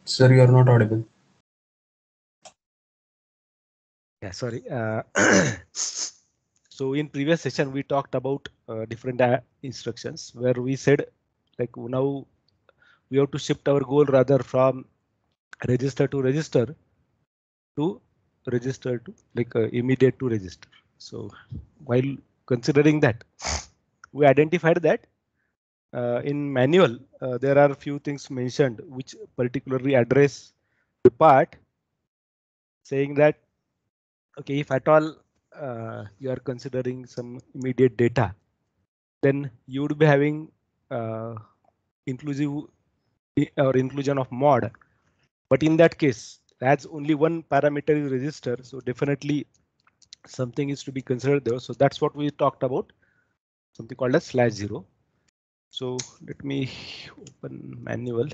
Sir, you are not audible. Yeah, sorry. So in previous session we talked about different instructions where we said like now we have to shift our goal rather from register to register to register to like immediate to register. So while considering that, we identified that in manual there are few things mentioned which particularly address the part saying that okay, if at all you are considering some immediate data, then you would be having uh, inclusive or inclusion of mod. But in that case, as only one parameter is register, so definitely something is to be considered there. So that's what we talked about, something called as /0. So let me open manual.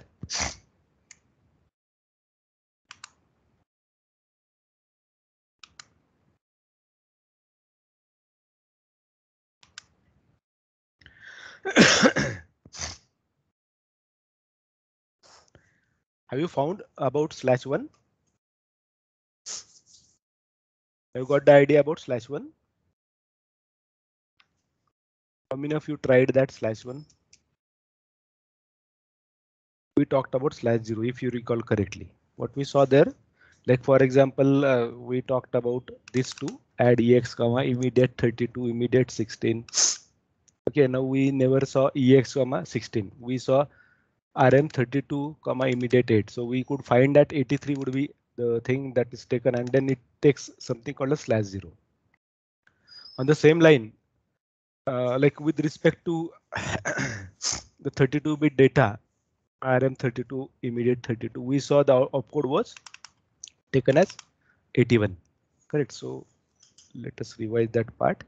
Have you found about /1? Have you got the idea about /1? How many of you tried that /1? We talked about /0 if you recall correctly. What we saw there, like for example, we talked about this two, add ex comma immediate 32 immediate 16. Okay, now we never saw ex comma 16. We saw rm 32 comma immediate 8. So we could find that 83 would be the thing that is taken, and then it takes something called a /0. On the same line, like with respect to the 32-bit data, RM32 immediate 32, we saw the opcode was taken as 81. Correct. So let us revise that part.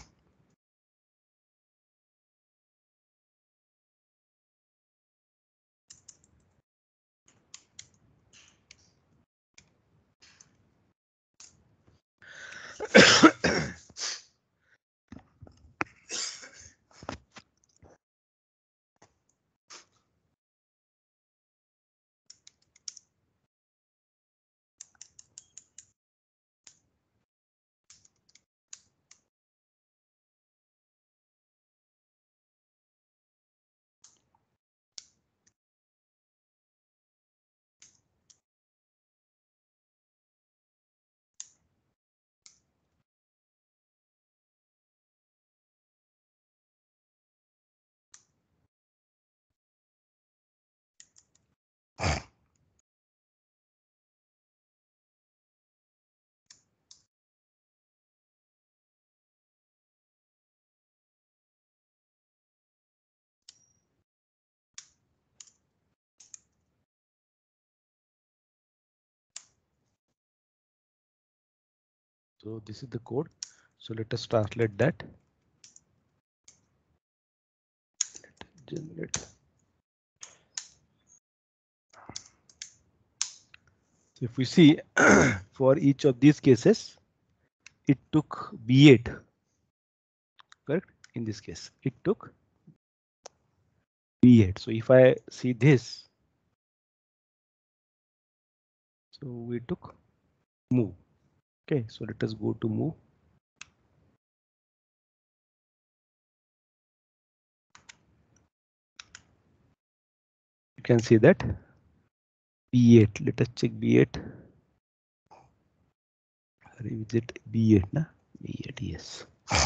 So this is the code. So let us translate that. Generate. So if we see for each of these cases, it took B8. Correct. In this case, it took B8. So if I see this, so we took move. Okay, so let us go to move. You can see that B8. Let us check B8. Revisit B8, na? B8, yes.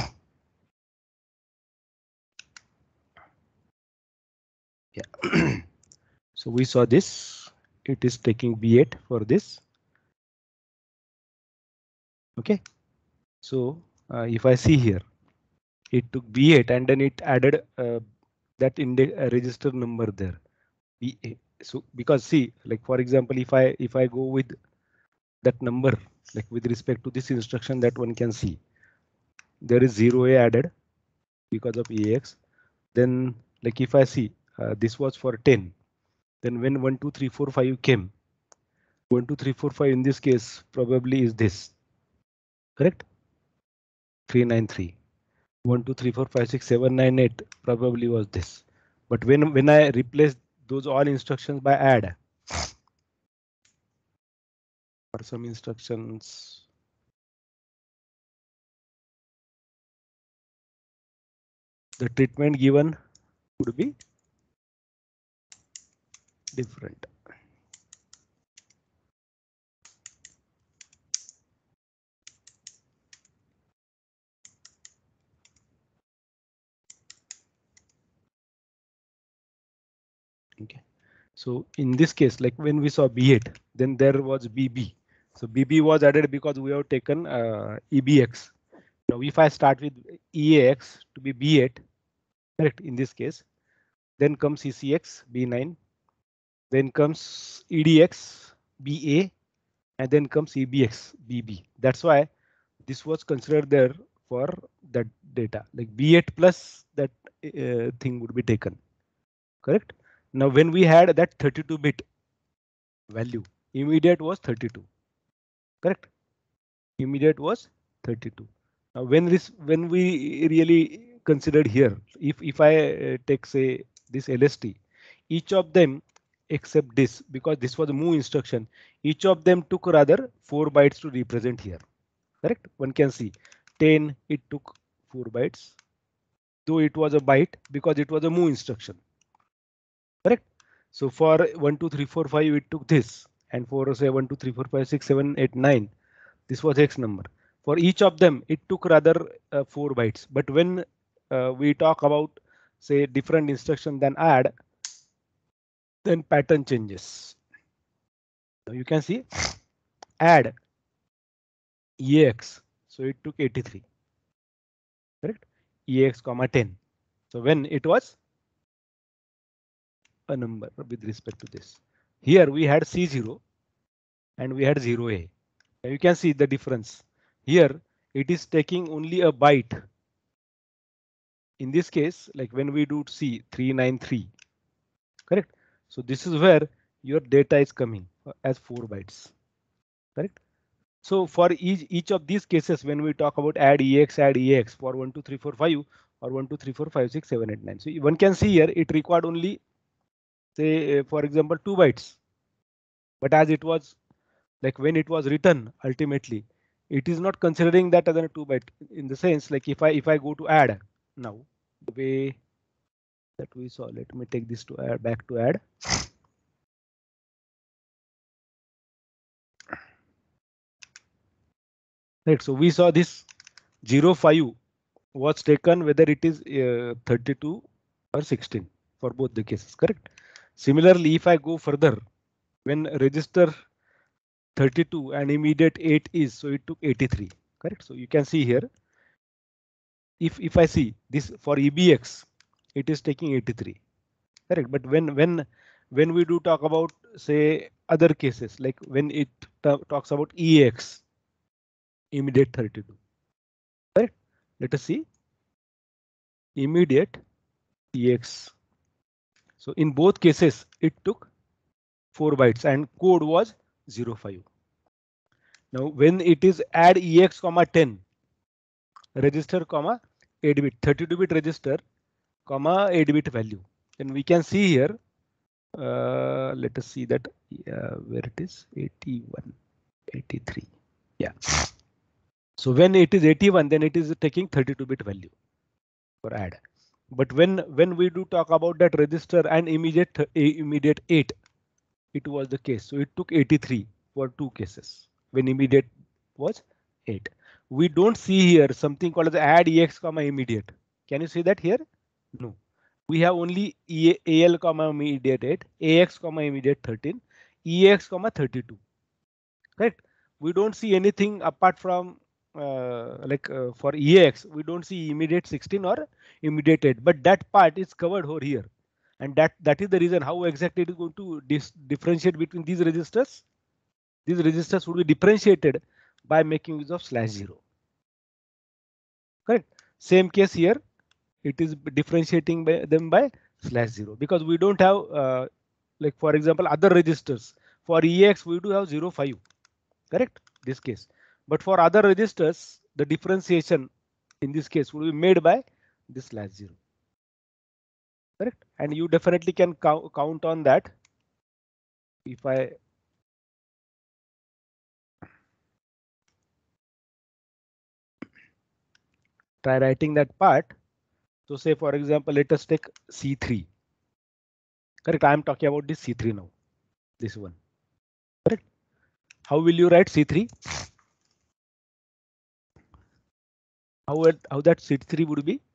Yeah. So we saw this. It is taking B8 for this. Okay. So if I see here, it took B8 and then it added that index register number there. B8. So because see, like for example, if I go with that number, like with respect to this instruction, that one can see there is 0A added because of EAX. Then like if I see this was for 10, then when 1, 2, 3, 4, 5 came, 1, 2, 3, 4, 5 in this case probably is this. Correct? 393. 1, 2, 3, 4, 5, 6, 7, 9, 8 probably was this. But when I replace those all instructions by add, For some instructions, the treatment given would be different. Okay. So in this case, like when we saw B8, then there was BB. So BB was added because we have taken EBX. Now if I start with EAX to be B8, correct, in this case, then comes ECX B9, then comes EDX BA, and then comes EBX BB. That's why this was considered there for that data, like B8 plus that thing would be taken, correct. Now when we had that 32-bit value, immediate was 32, correct. Immediate was 32. Now when we really considered here, if I take say this LST, each of them except this, because this was a move instruction, each of them took rather 4 bytes to represent here, correct. One can see 10, it took 4 bytes, though it was a byte because it was a move instruction, correct. So for 1 2 3 4 5 it took this, and for say 1 2 3 4 5 6 7 8 9, this was X number. For each of them it took rather 4 bytes, but when we talk about say different instruction than add, then pattern changes. Now you can see add EAX, so it took 83, correct. EAX comma 10. So when it was a number with respect to this, here we had C0 and we had 0A. Now you can see the difference. Here it is taking only a byte. In this case, like when we do C 393, correct. So this is where your data is coming as 4 bytes, correct. So for each of these cases, when we talk about add EX for 1 2 3 4 5 or 1 2 3 4 5 6 7 8 9, so one can see here it required only say for example 2 bytes, but as it was like when it was written ultimately, it is not considering that as a 2 byte, in the sense like if I go to add now, the way that we saw, let me take this to add, back to add. Right, so we saw this 05 was taken whether it is 32 or 16 for both the cases, correct. Similarly, if I go further, when register 32 and immediate 8 is, so it took 83, correct. So you can see here, if I see this for EBX, it is taking 83, correct. But when we do talk about say other cases, like when it talks about EX, immediate 32, correct. Let us see immediate EX. So in both cases, it took 4 bytes and code was 05. Now when it is add EX comma 10 register comma 8-bit 32-bit register comma 8-bit value, then we can see here. Let us see that where it is 81, 83. Yeah. So when it is 81, then it is taking 32-bit value for add. But when we do talk about that register and immediate 8, it was the case. So it took 83 for 2 cases when immediate was 8. We don't see here something called as add EX comma immediate. Can you see that here? No. We have only AL comma immediate 8, AX comma immediate 13, EX comma 32. Correct. We don't see anything apart from for EAX, we don't see immediate 16 or immediate 8, but that part is covered over here. And that is the reason how exactly it is going to differentiate between these registers. These registers would be differentiated by making use of /0. Correct. Same case here. It is differentiating them by /0 because we don't have like for example other registers. For EX we do have 05. Correct. This case. But for other registers, the differentiation in this case will be made by this /0. Correct. And you definitely can count on that. If I Try writing that part. So say for example, let us take C3. Correct. I am talking about this C3 now. This one. Correct. How will you write C3? How that C3 would be?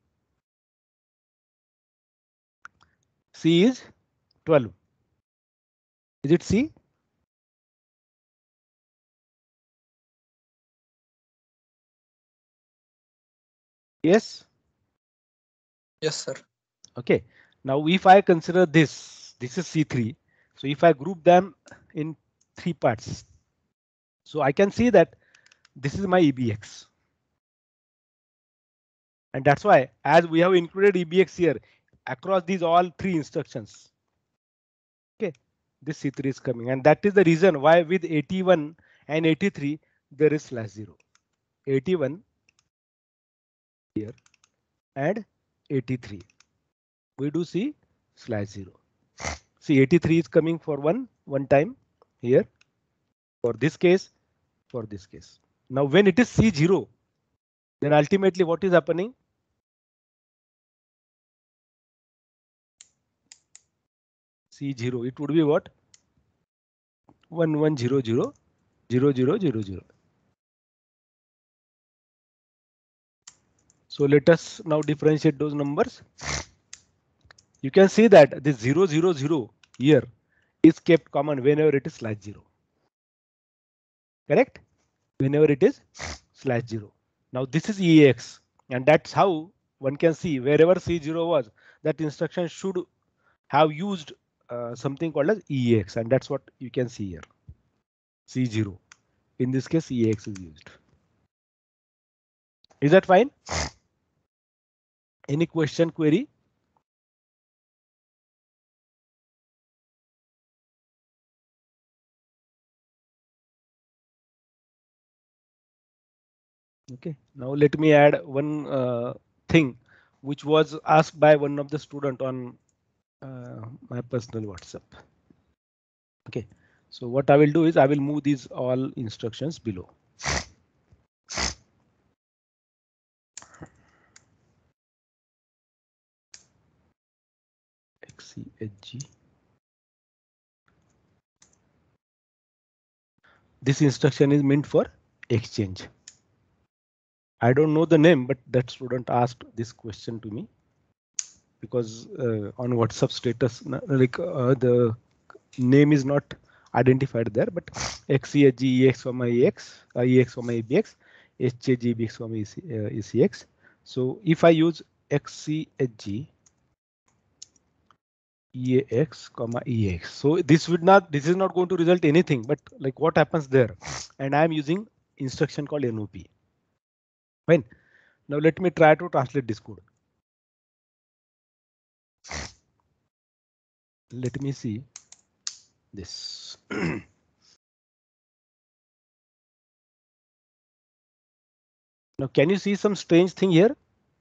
C is 12. Is it C? Yes. Yes, sir. Okay. Now if I consider this is C3. So if I group them in 3 parts, so I can see that this is my EBX. And that's why as we have included EBX here across these all 3 instructions. Okay, this C3 is coming, and that is the reason why with 81 and 83 there is /0. 81 here and 83 we do see /0. See 83 is coming for one time here for this case, for this case. Now when it is C0, then ultimately what is happening? C0, it would be what? 11000000. So let us now differentiate those numbers. You can see that this 000 here is kept common whenever it is /0. Correct? Whenever it is /0. Now this is EAX, and that's how one can see wherever C0 was, that instruction should have used something called as EAX, and that's what you can see here. C0. In this case, EAX is used. Is that fine? Any question, query? Okay, now let me add one thing which was asked by one of the student on my personal WhatsApp. Okay, so what I will do is I will move these all instructions below. XCHG. This instruction is meant for exchange. I don't know the name, but that student asked this question to me because on WhatsApp status, like the name is not identified there, but XCHG EX, EX, EX, EBX, HCHG EBX, ECX. So if I use XCHG EAX, EX, so this is not going to result anything, but like what happens there, and I am using instruction called NOP. Fine. Now let me try to translate this code. Let me see this. Now can you see some strange thing here?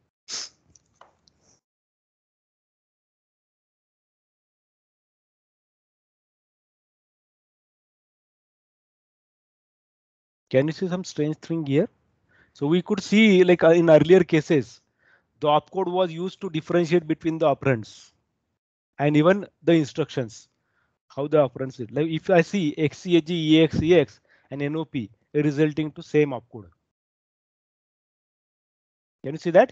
Can you see some strange thing here? So we could see, like in earlier cases, the opcode was used to differentiate between the operands and even the instructions, how the operands is. Like if I see XCHG, EX, EX and NOP resulting to same opcode. Can you see that?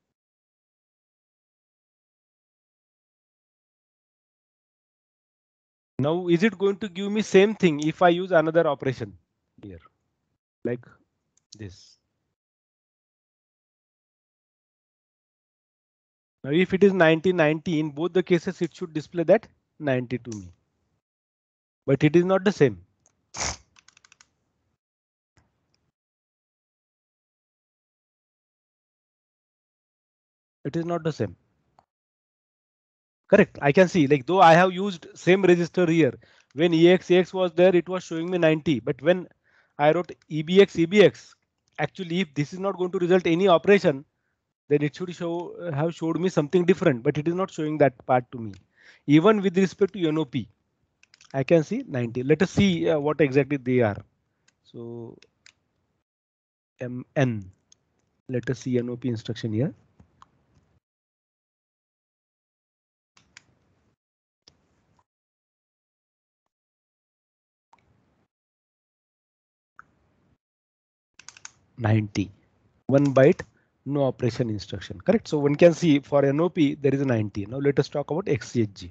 Now is it going to give me same thing if I use another operation here, like this? Now if it is 9090, in both the cases it should display that 90 to me, but it is not the same. It is not the same. Correct. I can see, like though I have used same register here, when EXX was there, it was showing me 90, but when I wrote EBX, actually if this is not going to result any operation, then it should have showed me something different, but it is not showing that part to me. Even with respect to NOP, I can see 90. Let us see what exactly they are. So MN. Let us see NOP instruction here. $90. 1 byte, no operation instruction. Correct. So one can see for NOP there is a 90. Now let us talk about XCHG.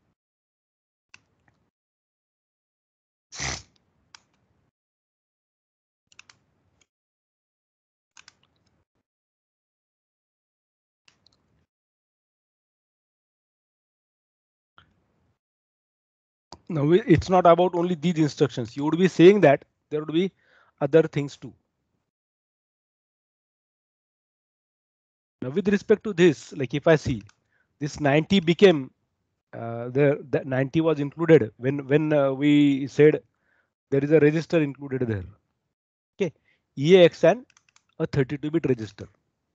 Now it's not about only these instructions. You would be saying that there would be other things too. Now with respect to this, like if I see this 90 became the 90 was included when we said there is a register included there. Okay, EAX and a 32-bit register.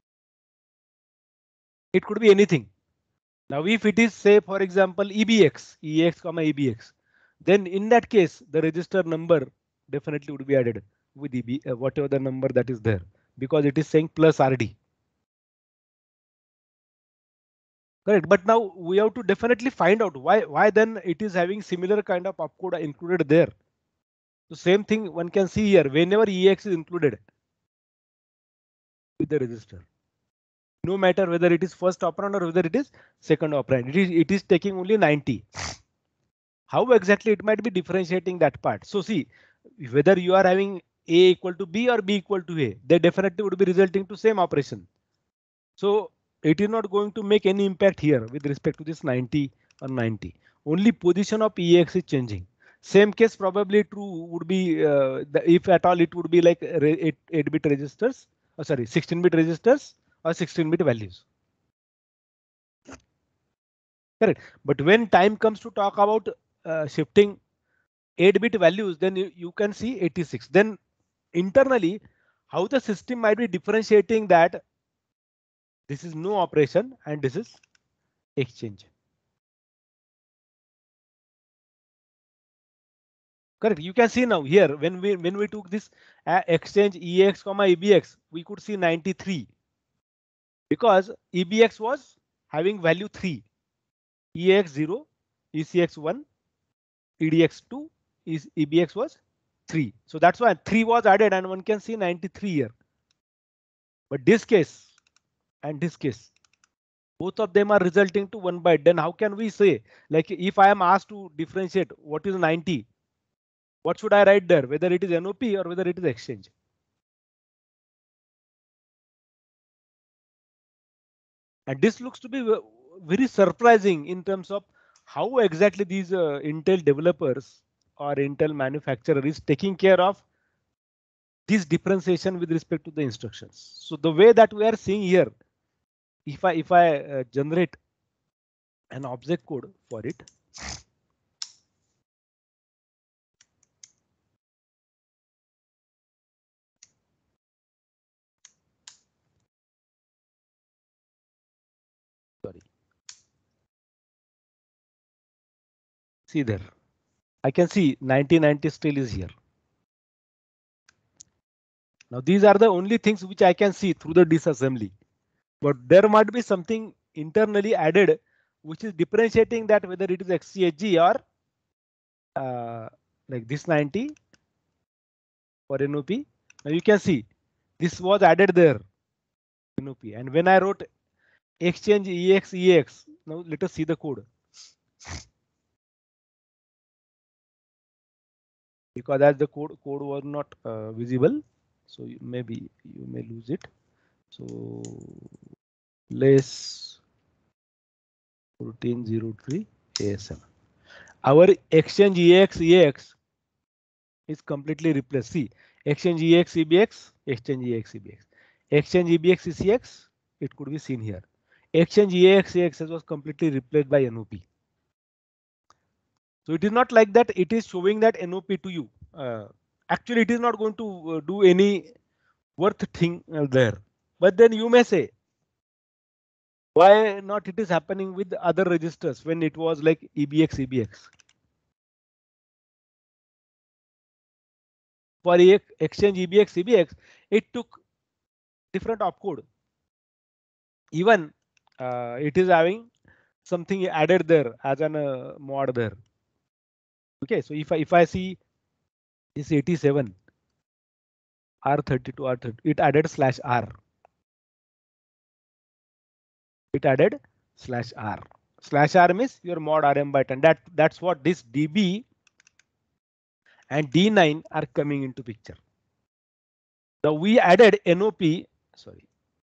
It could be anything. Now if it is say for example EBX, EAX comma EBX, then in that case the register number definitely would be added with EB whatever the number that is there, because it is saying plus RD. Correct. But now we have to definitely find out why then it is having similar kind of opcode included there. So same thing one can see here whenever EX is included with the register, no matter whether it is first operand or whether it is second operand, it is taking only 90. How exactly it might be differentiating that part? So see, whether you are having A equal to B or B equal to A, they definitely would be resulting to same operation. So it is not going to make any impact here with respect to this 90 or 90. Only position of EX is changing. Same case probably true would be if at all it would be like 8-bit registers, or sorry 16-bit registers or 16-bit values. Correct. But when time comes to talk about shifting 8-bit values, then you can see 86. Then internally, how the system might be differentiating that this is no operation and this is exchange. Correct. You can see now here when we took this exchange EX comma EBX, we could see 93 because EBX was having value 3, EX 0, ECX 1, EDX 2, EBX was 3. So that's why 3 was added and one can see 93 here. But this case and this case, both of them are resulting to 1 byte. Then how can we say, like if I am asked to differentiate what is 90, what should I write there, whether it is NOP or whether it is exchange? And this looks to be very surprising in terms of how exactly these Intel developers or Intel manufacturer is taking care of this differentiation with respect to the instructions. So the way that we are seeing here, if I generate an object code for it, sorry, see there, I can see 9090 still is here. Now these are the only things which I can see through the disassembly, but there might be something internally added which is differentiating that whether it is XCHG or like this 90 for NOP. Now you can see this was added there NOP, and when I wrote exchange EX, now let us see the code, because as the code was not visible, so maybe you may lose it. So less 1403 ASM. Our exchange EX is completely replaced. See, exchange EX EBX, exchange EX EBX, exchange EBX ECX, it could be seen here. Exchange EX was completely replaced by NOP. So it is not like that it is showing that NOP to you. Actually, it is not going to do any worth thing there. But then you may say, why not it is happening with other registers when it was like EBX EBX? For exchange EBX EBX, it took different opcode. Even it is having something added there as an mod there. Okay, so if I see this 87 R32 R30, it added slash R. It added slash R. Slash R means your mod RM by 10. That's what this DB and D9 are coming into picture. Now we added NOP. Sorry.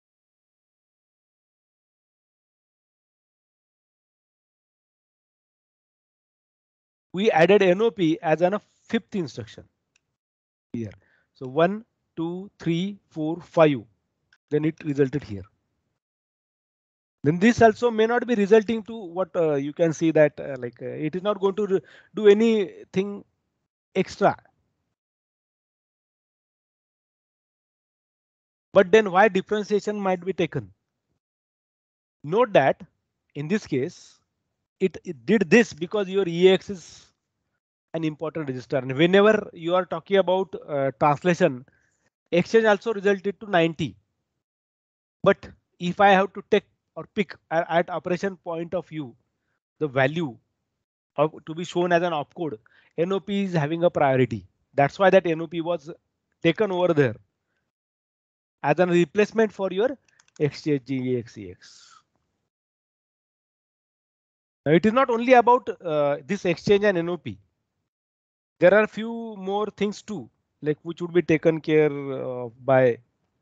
We added NOP as a fifth instruction here. So 1, 2, 3, 4, 5. Then it resulted here. Then this also may not be resulting to what you can see that it is not going to do anything extra. But then why differentiation might be taken? Note that in this case, it did this because your EX is an important register. And whenever you are talking about translation, exchange also resulted to 90. But if I have to take or pick at operation point of view, the value of to be shown as an opcode, NOP is having a priority. That's why that NOP was taken over there as a replacement for your XCHG EXEX. Now it is not only about this exchange and NOP. There are few more things too, like which would be taken care of by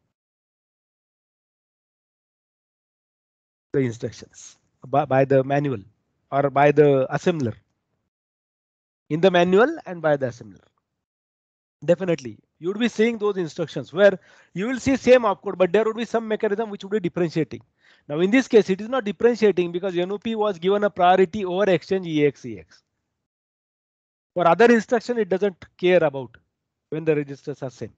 the instructions, by the manual or by the assembler. In the manual and by the assembler. Definitely, you would be seeing those instructions where you will see same opcode, but there would be some mechanism which would be differentiating. Now, in this case, it is not differentiating because NOP was given a priority over exchange EXEX. For other instruction, it doesn't care about when the registers are same.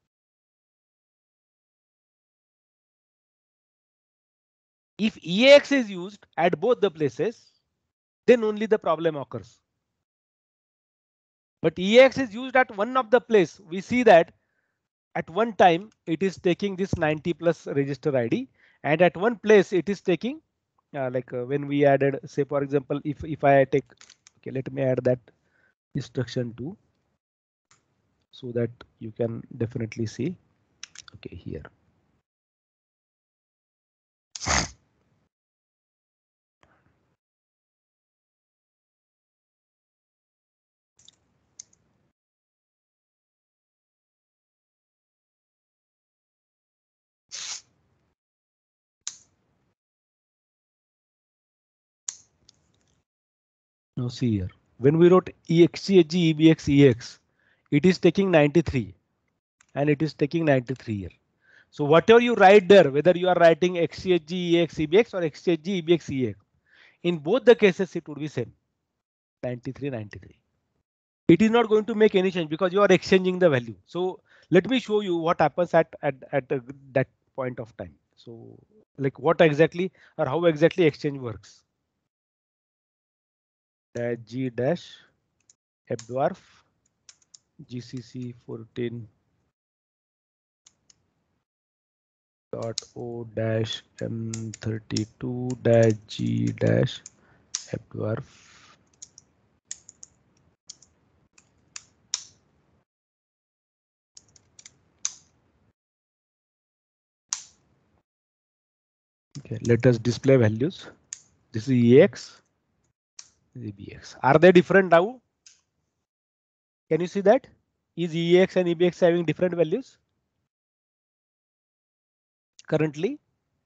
If EX is used at both the places, then only the problem occurs. But EX is used at one of the place. We see that at one time it is taking this 90 plus register ID, and at one place it is taking when we added, say for example, if I take, okay, let me add that instruction too, so that you can definitely see. Okay, here. Now see here, when we wrote EXCHG EBX EX, it is taking 93 and it is taking 93 here. So whatever you write there, whether you are writing XCHG EX EBX or XCHG EBX EX, in both the cases it would be same, 93 93. It is not going to make any change because you are exchanging the value. So let me show you what happens at that point of time. So like what exactly or how exactly exchange works. G dash Epdwarf GCC 14 dot O dash M32 dash G dash Epdwarf. Okay, let us display values. This is EX, EBX. Are they different now? Can you see that? Is EX and EBX having different values currently?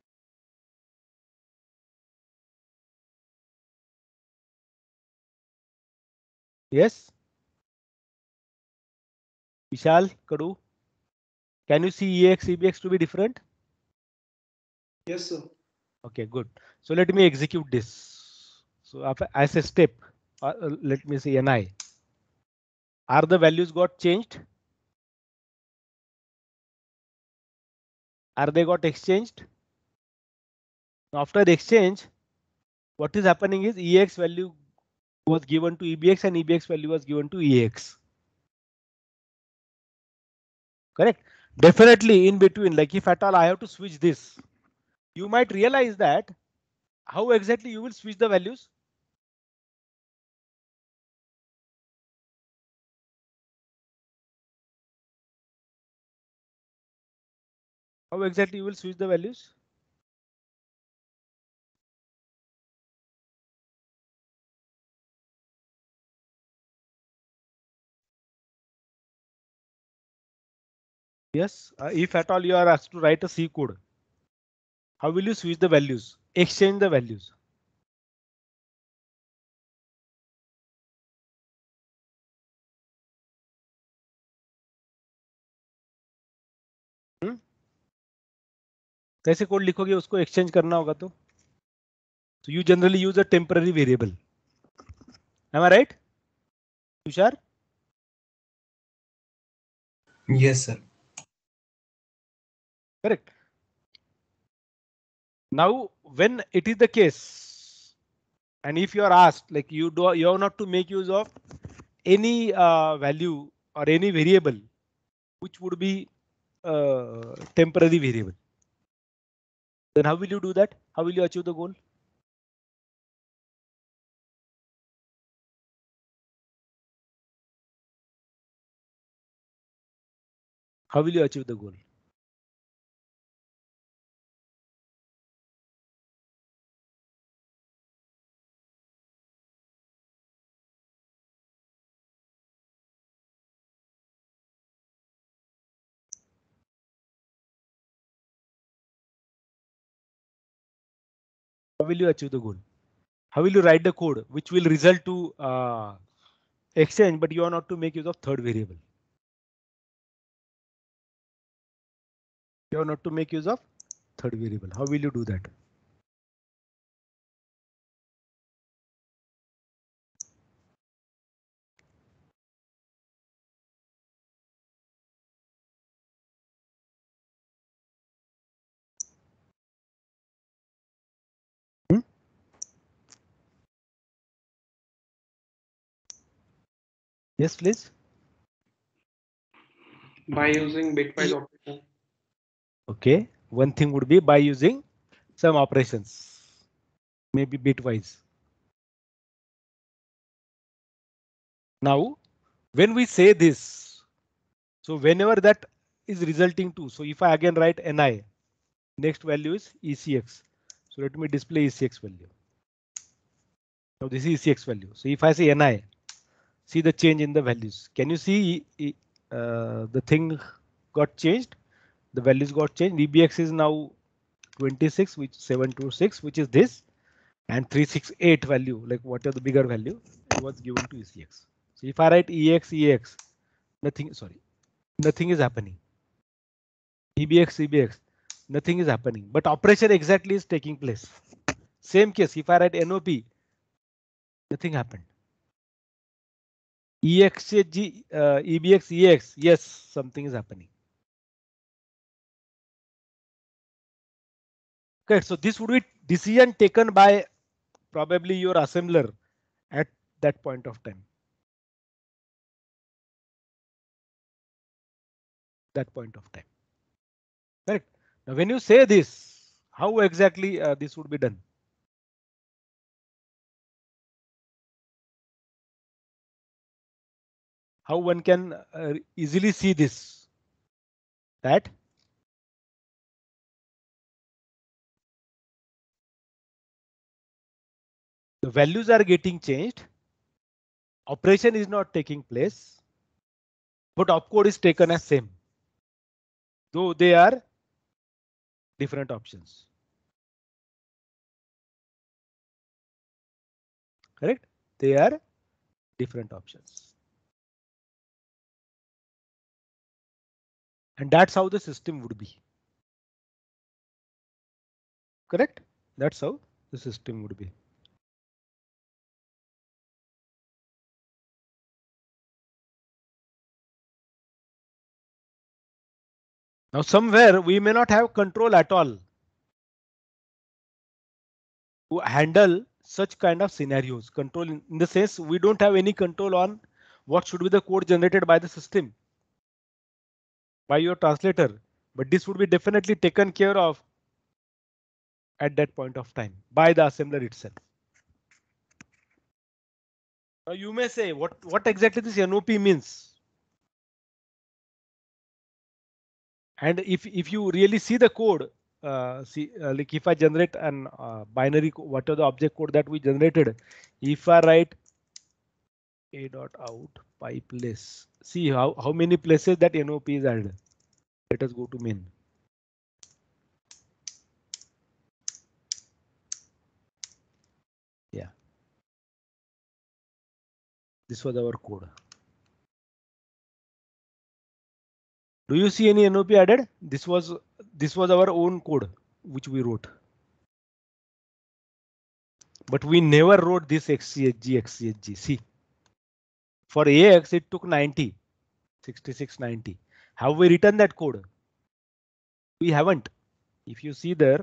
Yes. Vishal, Kadu, can you see EX, EBX to be different? Yes, sir. Okay, good. So let me execute this. So as a step, let me see NI. Are the values got changed? Are they got exchanged? After the exchange, what is happening is EX value was given to EBX and EBX value was given to EX. Correct. Definitely in between, like if at all I have to switch this, you might realize that how exactly you will switch the values. How exactly you will switch the values? Yes, if at all you are asked to write a C code, how will you switch the values? Exchange the values. कैसे code लिखोगे उसको exchange करना होगा तो you generally use a temporary variable. Am I right, Tushar? Yes, sir. Correct. Now, when it is the case, and if you are asked, like you have not to make use of any value or any variable, which would be temporary variable, then how will you do that? How will you achieve the goal? How will you achieve the goal? How will you achieve the goal? How will you write the code which will result to exchange, but you are not to make use of third variable? You are not to make use of third variable. How will you do that? Yes, please. By using bitwise operation. Okay, one thing would be by using some operations, maybe bitwise. Now, when we say this, so whenever that is resulting to, so if I again write ni, next value is ECX. So let me display ECX value. Now this is ECX value. So if I say ni, see the change in the values. Can you see the thing got changed? The values got changed. VBX is now 26, which 726, which is this, and 368 value, like what are the bigger value, it was given to ECX. So if I write EX, nothing, sorry, nothing is happening. EBX, nothing is happening, but operation exactly is taking place. Same case, if I write NOP, nothing happened. EXG, EBX, EX, yes, something is happening. Okay, so this would be decision taken by probably your assembler at that point of time. That point of time. Correct. Now, when you say this, how exactly this would be done? How one can easily see this? That the values are getting changed, operation is not taking place, but opcode is taken as same, though they are different options. Correct? They are different options. And that's how the system would be. Correct? That's how the system would be. Now, somewhere we may not have control at all to handle such kind of scenarios. Control in the sense we don't have any control on what should be the code generated by the system. by your translator, but this would be definitely taken care of at that point of time by the assembler itself. Now you may say what exactly this NOP means. And if you really see the code, like if I generate an binary, whatever the object code that we generated, if I write a dot out pipe less, see how many places that NOP is added. Let us go to main. Yeah, this was our code. Do you see any NOP added? This was our own code which we wrote. But we never wrote this XCHG. See, for AX it took 90, 66, 90. Have we written that code? We haven't. If you see there,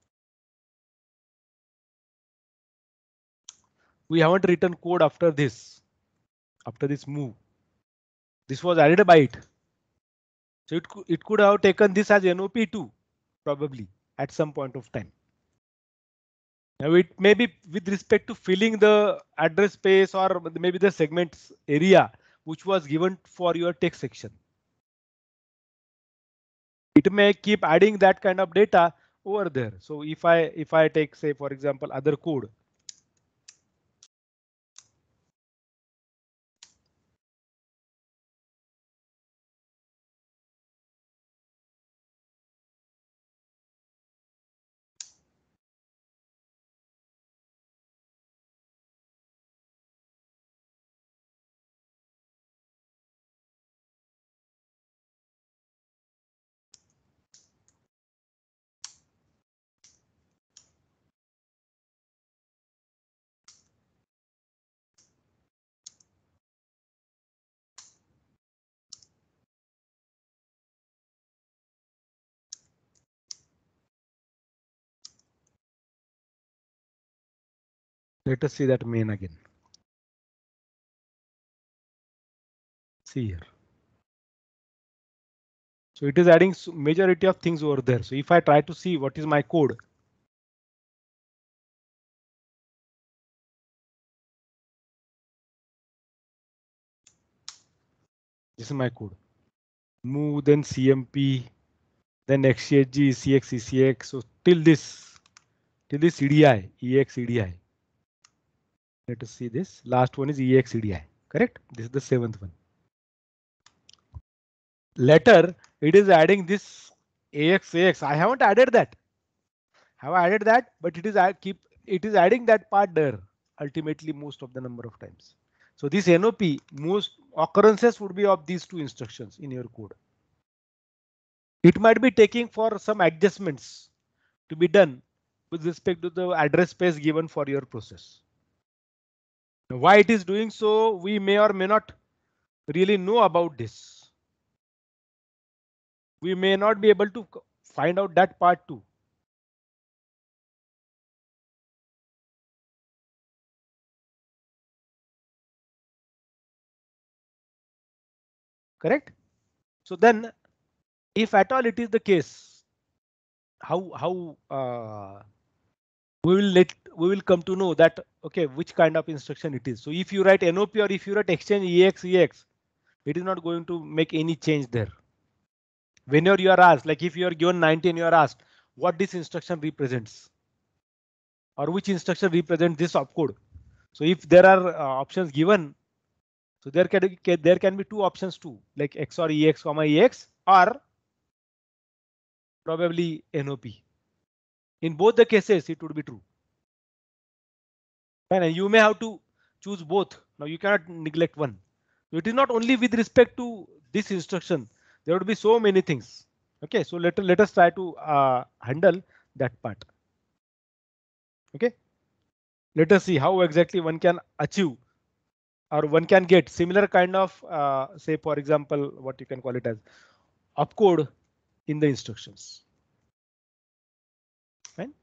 we haven't written code after this move. This was added by it. So it could have taken this as NOP too, probably at some point of time. Now it may be with respect to filling the address space or maybe the segments area which was given for your text section. It may keep adding that kind of data over there. So if I take, say, for example, other code. Let us see that main again. See here. So it is adding majority of things over there. So if I try to see what is my code. This is my code. Move, then CMP, then XCHG, CX, ECX. So till this EDI, EX EDI. Let us see this. Last one is EX EDI. Correct? This is the 7th one. Later, it is adding this AX. I haven't added that. Have I added that? But it is adding that part there ultimately most of the number of times. So this NOP, most occurrences would be of these two instructions in your code. It might be taking for some adjustments to be done with respect to the address space given for your process. Now, why it is doing so, we may or may not really know about this. We may not be able to find out that part too. Correct? So then, if at all it is the case, how we will come to know that, okay, which kind of instruction it is. So if you write NOP or if you write exchange EX, it is not going to make any change there. Whenever you are asked, like if you are given 19, you are asked what this instruction represents or which instruction represents this opcode. So if there are options given, so there can be two options too, like XOR EX, EX, or probably NOP. In both the cases, it would be true. And you may have to choose both. Now you cannot neglect one. So it is not only with respect to this instruction. There would be so many things. Okay, so let us try to handle that part. Okay, let us see how exactly one can achieve or one can get similar kind of say, for example, what you can call it as opcode in the instructions. Fine.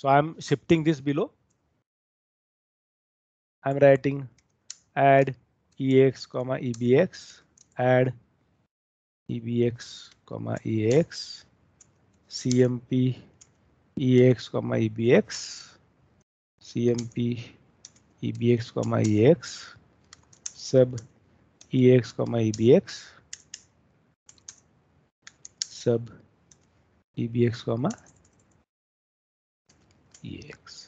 So I'm shifting this below. I'm writing add EX comma EBX, add EBX comma EX, CMP EX comma EBX, CMP EBX comma EX, sub EX comma EBX, sub EBX comma EX.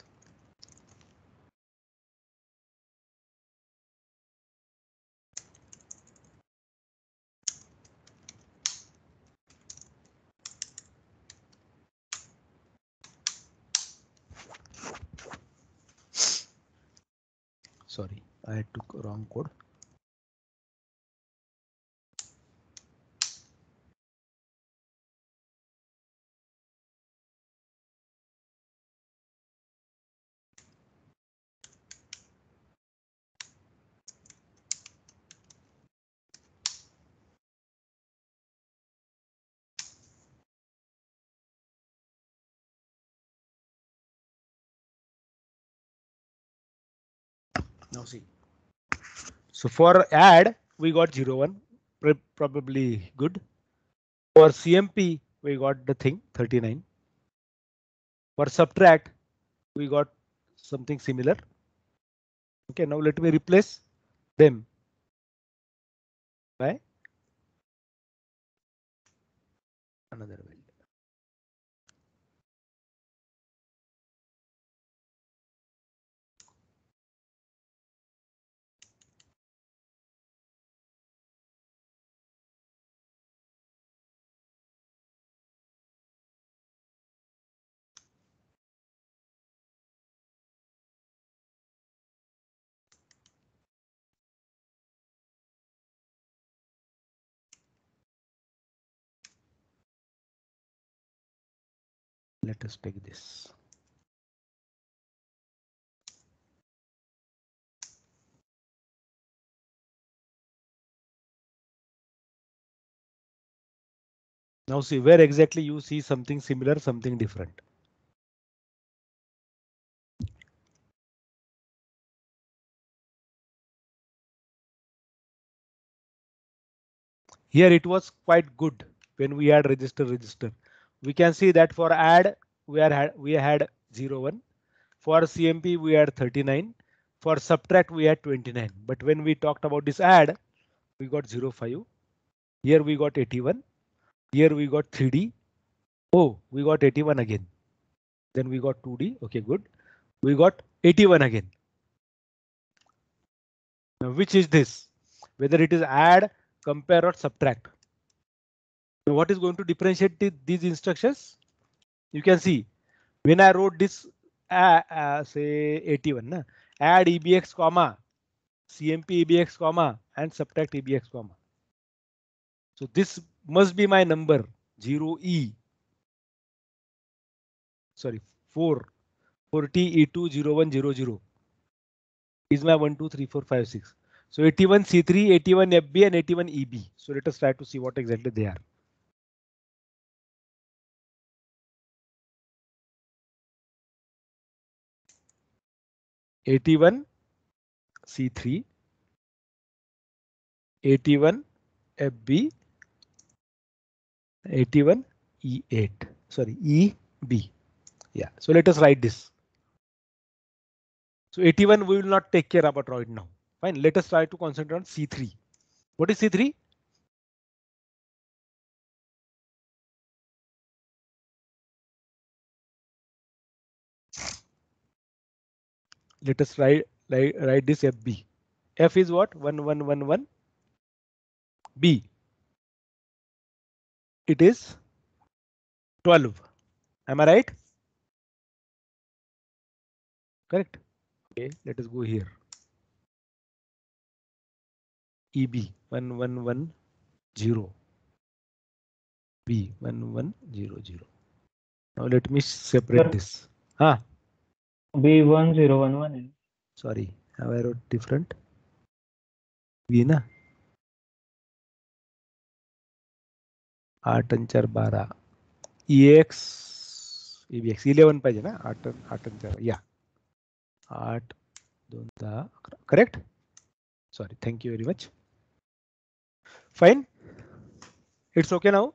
Sorry, I took wrong code. Now see. So for add, we got 0, 1, probably good. For CMP, we got the thing 39. For subtract, we got something similar. Okay, now let me replace them by another value. Let us take this. Now see where exactly you see something similar, something different. Here it was quite good when we had register. We can see that for add we had 0, 1. For CMP we had 39. For subtract we had 29. But when we talked about this add, we got 0, 5. Here we got 81. Here we got 3D. Oh, we got 81 again. Then we got 2D. Okay, good. We got 81 again. Now, which is this? Whether it is add, compare or subtract. So what is going to differentiate these instructions? You can see when I wrote this say 81, na, add EBX comma, CMP EBX comma and subtract EBX comma. So this must be my number 0E. Sorry, 40 E2 0100 is my 1, 2, 3, 4, 5, 6. So 81 C3, 81 FB and 81 EB. So let us try to see what exactly they are. '81 C3, 81 FB, 81 E8. Sorry, EB. Yeah. So let us write this. So 81 we will not take care about right now. Fine. Let us try to concentrate on C3. What is C3? Let us write this FB. F is what? 1111. B. It is 12. Am I right? Correct. Okay, let us go here. EB 1110. B 1100. Now let me separate this. B1011. Sorry, have I wrote different? B na 8 and 4 12. EX EBX 11 पाहिजे ना 8 आणि 4 या 8 2 10 11 correct. Sorry, thank you very much. Fine. It's okay now.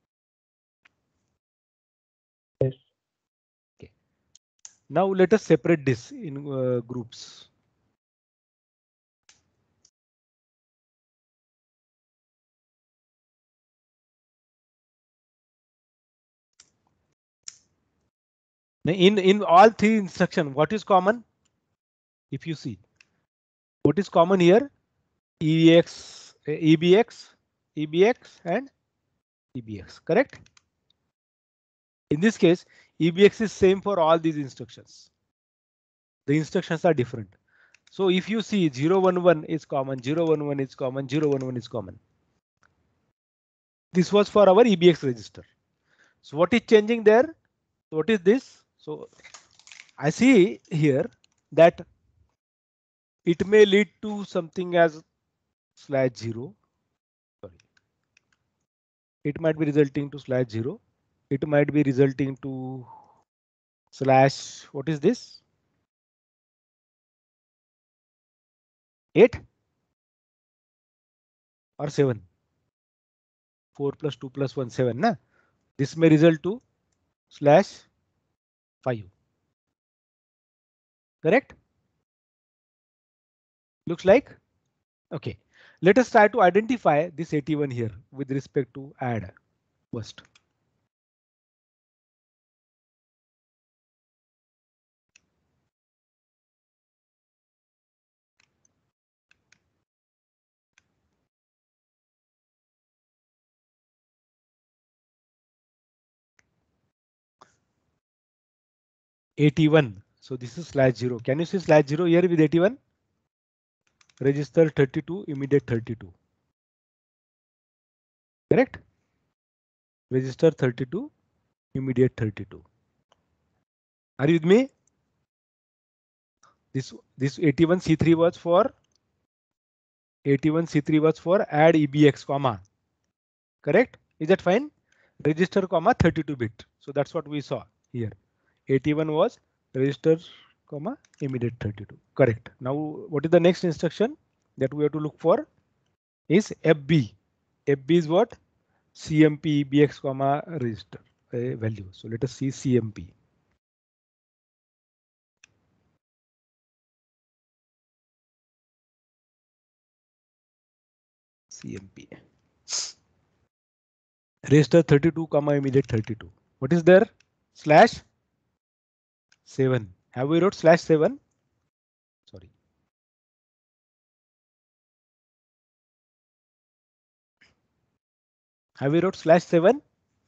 Yes. Okay. Now let us separate this in groups. Now in all three instructions, what is common? If you see, what is common here? EBX, EBX, and EBX. Correct. In this case, EBX is same for all these instructions. The instructions are different. So if you see 011 is common, 011 is common, 011 is common. This was for our EBX register. So what is changing there? What is this? So I see here that it may lead to something as /0. Sorry. It might be resulting to /0. It might be resulting to slash, what is this? 8 or 7? 4 plus 2 plus 1, 7. Na? This may result to /5. Correct? Looks like? Okay. Let us try to identify this 81 here with respect to add first. /81. So this is /0. Can you see /0 here with 81? Register 32, immediate 32. Correct? Register 32, immediate 32. Are you with me? This 81 C3 was for 81 C3 was for add EBX comma. Correct? Is that fine? Register comma 32 bit. So that's what we saw here. 81 was register comma immediate 32. Correct. Now what is the next instruction that we have to look for is FB. FB is what? CMP EBX comma register value. So let us see CMP. CMP. Register 32 comma immediate 32. What is there? /7. Have we wrote /7? Sorry. Have we wrote /7?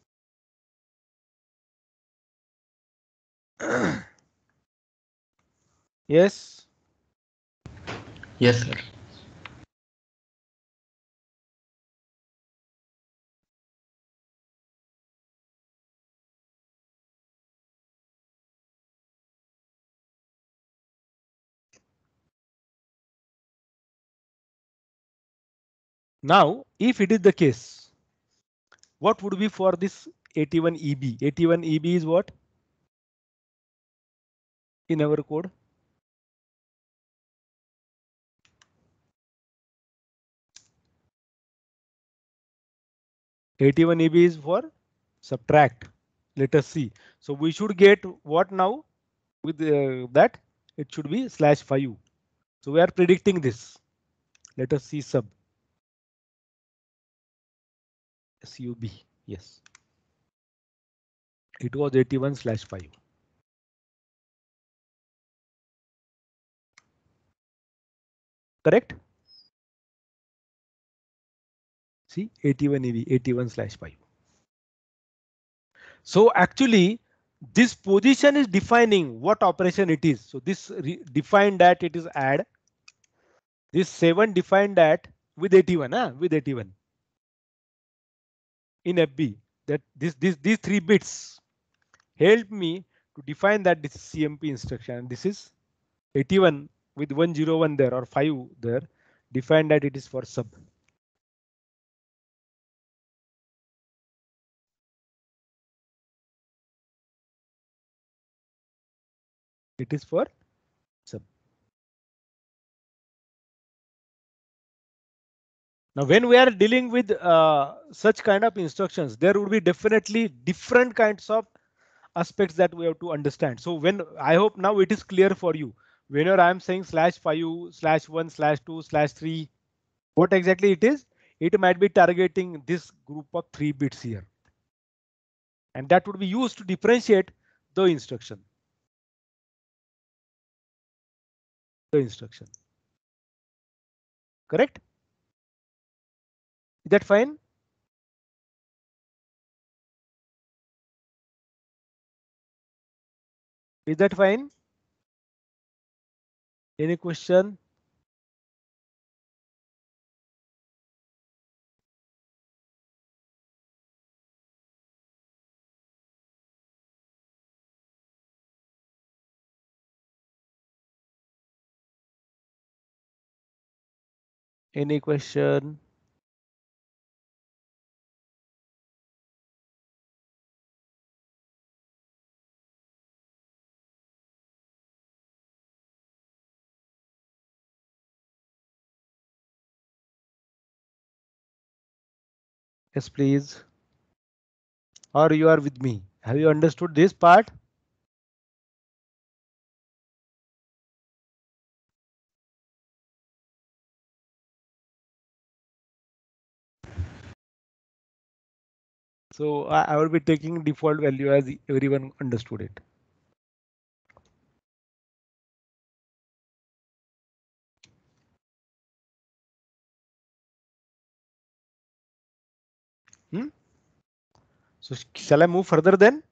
Yes. Yes, sir. Now, if it is the case, what would be for this 81 EB? 81 EB is what in our code? /81 EB is for subtract. Let us see. So we should get what now with that? It should be /5. So we are predicting this. Let us see sub. SUB. Yes. It was 81 /5. Correct? See 81 EB, 81 /5. So actually, this position is defining what operation it is. So this defined that it is add. This 7 defined that with 81, with 81 in FB. That these 3 bits help me to define that this is CMP instruction. This is 81 with 101 there or 5 there. Define that it is for sub. It is for sub. Now, when we are dealing with such kind of instructions, there would be definitely different kinds of aspects that we have to understand. So when I hope now it is clear for you, whenever I am saying /5 /1 /2 /3, what exactly it is? It might be targeting this group of 3 bits here. And that would be used to differentiate the instruction. Correct? Is that fine? Is that fine? Any question? Any question? Yes, please. Or you are with me? Have you understood this part? So I will be taking default value as everyone understood it. So shall I move further then?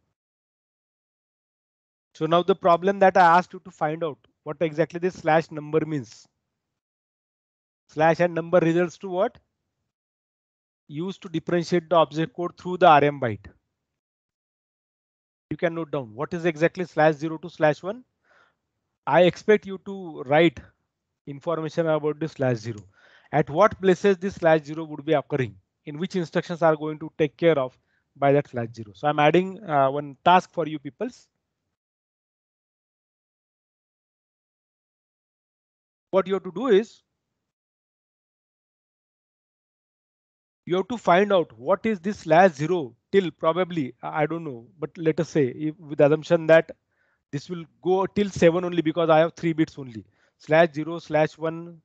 So now the problem that I asked you to find out what exactly this slash number means. Slash and number results to what? Used to differentiate the object code through the RM byte. You can note down what is exactly /0 to /1. I expect you to write information about this /0. At what places this /0 would be occurring? In which instructions are going to take care of by that /0. So I'm adding one task for you peoples. What you have to do is you have to find out what is this /0 till probably I don't know, but let us say if, with the assumption that this will go till 7 only because I have 3 bits only. /0 /1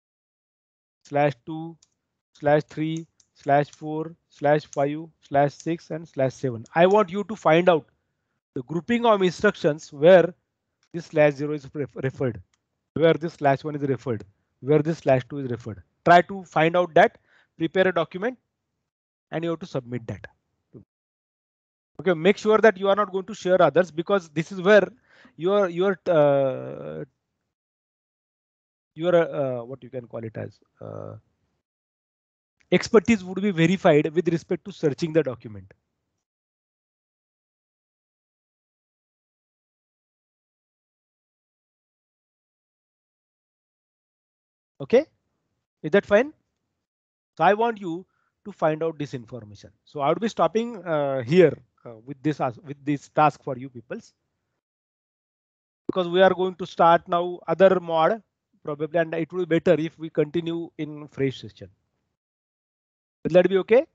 /2 /3 /4 /5 /6 and /7. I want you to find out the grouping of instructions where this /0 is referred, where this /1 is referred, where this /2 is referred. Try to find out that, prepare a document, and you have to submit that. Okay, make sure that you are not going to share others because this is where your what you can call it as expertise would be verified with respect to searching the document. Okay, is that fine? So I want you to find out this information. So I would be stopping here with this task for you peoples, because we are going to start now other mod probably, and it will be better if we continue in fresh session. Will that be okay?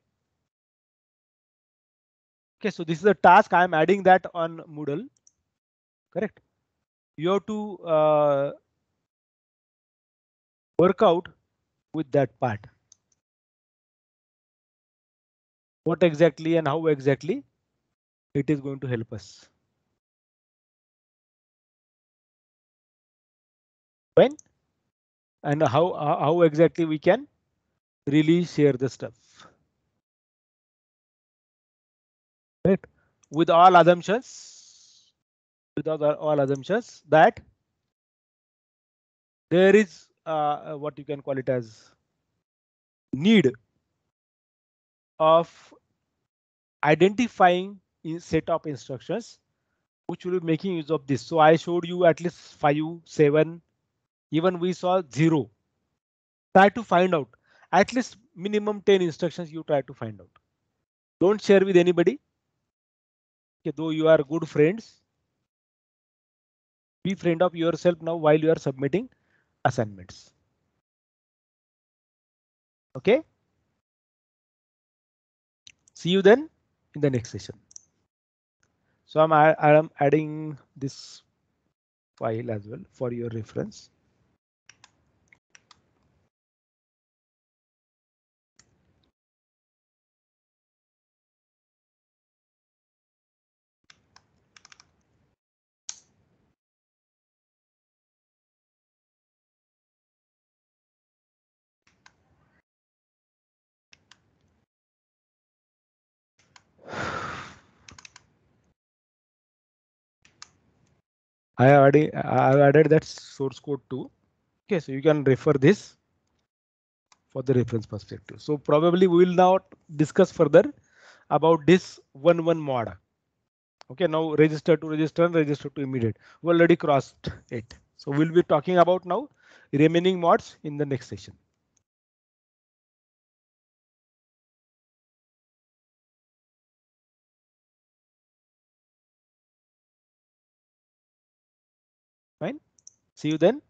Okay, so this is a task. I am adding that on Moodle. Correct. You have to work out with that part. What exactly and how exactly it is going to help us. Fine. And how exactly we can really share the stuff. Right. With all assumptions, that there is what you can call it as need of identifying a set of instructions which will be making use of this. So I showed you at least 5, 7, even we saw 0. Try to find out at least minimum 10 instructions. You try to find out. Don't share with anybody. Okay, though you are good friends, Be friend of yourself now while you are submitting assignments. Okay. See you then in the next session. So I am adding this file as well for your reference. I have added that source code too. Okay, so you can refer this for the reference perspective. So probably we will now discuss further about this 1-1 mod. Okay, now register to register and register to immediate. We already crossed it. So we'll be talking about now remaining mods in the next session. Fine. See you then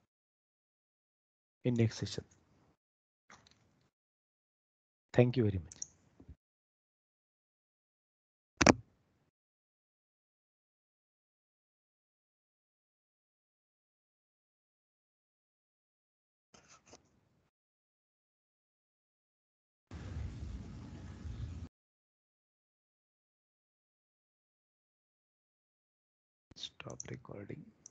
in next session. Thank you very much. Stop recording.